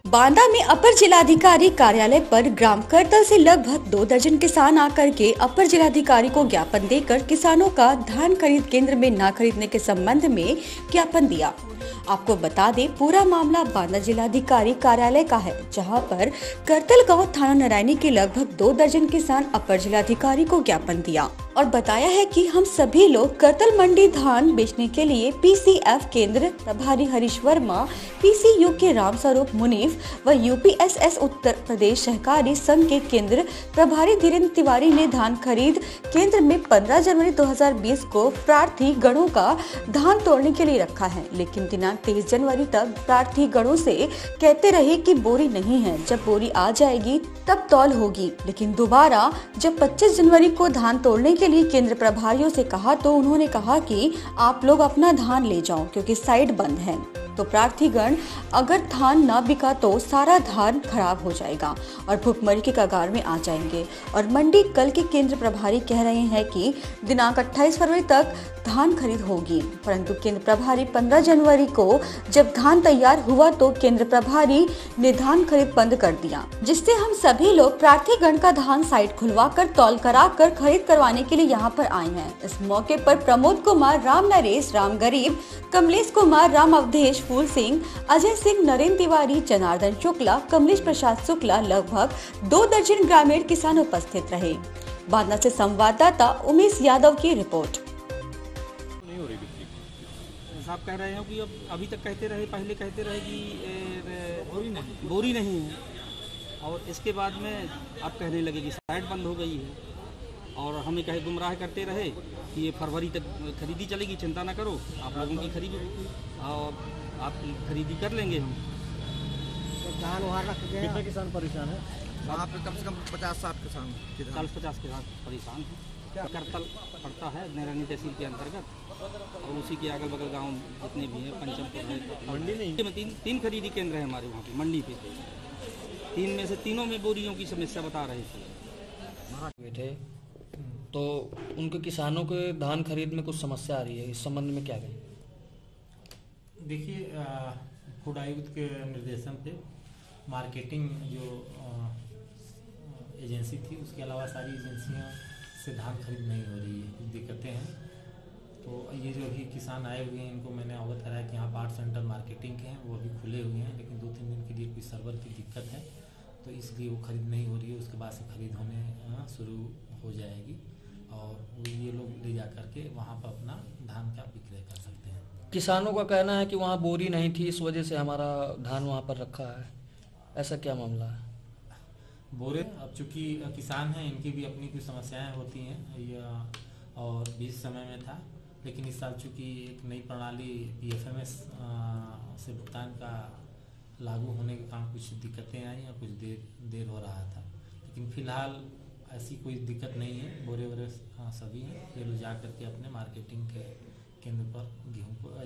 बांदा में अपर जिलाधिकारी कार्यालय पर ग्राम करतल से लगभग 2 दर्जन किसान आकर के अपर जिलाधिकारी को ज्ञापन देकर किसानों का धान खरीद केंद्र में न खरीदने के संबंध में ज्ञापन दिया। आपको बता दें, पूरा मामला बांदा जिलाधिकारी कार्यालय का है, जहां पर करतल गांव थाना नारायणी के लगभग 2 दर्जन किसान अपर जिलाधिकारी को ज्ञापन दिया और बताया है कि हम सभी लोग करतल मंडी धान बेचने के लिए पीसीएफ केंद्र प्रभारी हरीश वर्मा, पीसीयू के राम स्वरूप मुनीफ व यूपीएसएस उत्तर प्रदेश सहकारी संघ के केंद्र प्रभारी धीरेन्द्र तिवारी ने धान खरीद केंद्र में 15 जनवरी 2020 को प्रार्थी गणों का धान तोड़ने के लिए रखा है, लेकिन दिनांक 23 जनवरी तक प्रार्थी गणों से कहते रहे कि बोरी नहीं है, जब बोरी आ जाएगी तब तौल होगी। लेकिन दोबारा जब 25 जनवरी को धान तोड़ने के लिए केंद्र प्रभारियों से कहा तो उन्होंने कहा कि आप लोग अपना धान ले जाओ क्योंकि साइट बंद है। तो प्रार्थीगण अगर धान न बिका तो सारा धान खराब हो जाएगा और भुखमरी के कगार में आ जाएंगे। और मंडी कल के केंद्र प्रभारी कह रहे हैं कि दिनांक 28 फरवरी तक धान खरीद होगी, परंतु केंद्र प्रभारी 15 जनवरी को जब धान तैयार हुआ तो केंद्र प्रभारी ने धान खरीद बंद कर दिया, जिससे हम सभी लोग प्रार्थीगण का धान साइट खुलवा कर तौल करा कर खरीद करवाने के लिए यहाँ पर आए हैं। इस मौके पर प्रमोद कुमार, राम नरेश, राम गरीब, कमलेश कुमार, राम अवधेश, फूल सिंह, अजय सिंह, नरेंद्र तिवारी, जनार्दन शुक्ला, कमलेश प्रसाद शुक्ला, लगभग 2 दर्जन ग्रामीण किसान उपस्थित रहे। बांदा से संवाददाता उमेश यादव की रिपोर्ट। आप कह रहे हो कि अब अभी तक कहते रहे, पहले कहते रहे कि बोरी नहीं है, और इसके बाद में अब कहने लगे कि साइट बंद हो गई है, और हमें कहे गुमराह करते रहे कि ये फरवरी तक खरीदी चलेगी, चिंता ना करो, आप लोगों की खरीदी और आप खरीदी कर लेंगे। हम धान वहाँ रख गए। कितने किसान परेशान है? वहाँ पे कम से कम 50-60 किसान 40-50 के साथ परेशान हैं। करतल पड़ता है नारायणी तहसील के अंतर्गत, और उसी के अगल बगल गांव जितने भी हैं, पंचमपुर है। मंडी नहीं, तीन खरीदी केंद्र है हमारे वहाँ पे मंडी पे। 3 में से तीनों में बोरियों की समस्या बता रहे थे। तो उनके किसानों के धान खरीद में कुछ समस्या आ रही है, इस संबंध में क्या कहें? देखिए, फूड आयुक्त के निर्देशन पे मार्केटिंग जो एजेंसी थी, उसके अलावा सारी एजेंसियों से धान खरीद नहीं हो रही है, कुछ दिक्कतें हैं। तो ये जो अभी किसान आए हुए हैं, इनको मैंने अवगत कराया कि यहाँ 8 सेंटर मार्केटिंग के हैं, वो अभी खुले हुए हैं, लेकिन 2-3 दिन के लिए कोई सर्वर की दिक्कत है, तो इसलिए वो खरीद नहीं हो रही है। उसके बाद से खरीद होने शुरू हो जाएगी और ये लोग ले जा करके वहाँ पर अपना धान का विक्रय कर सकते हैं। किसानों का कहना है कि वहाँ बोरी नहीं थी, इस वजह से हमारा धान वहाँ पर रखा है, ऐसा क्या मामला है? बोरे अब चूँकि किसान हैं, इनकी भी अपनी कुछ समस्याएं होती हैं, और बीच समय में था, लेकिन इस साल चूँकि एक नई प्रणाली PFMS से भुगतान का लागू होने के कारण कुछ दिक्कतें आई और कुछ देर हो रहा था, लेकिन फिलहाल ऐसी कोई दिक्कत नहीं है। बोरे वोरे सभी हैं, ये लोग जा करके अपने मार्केटिंग के केंद्र पर गेहूँ को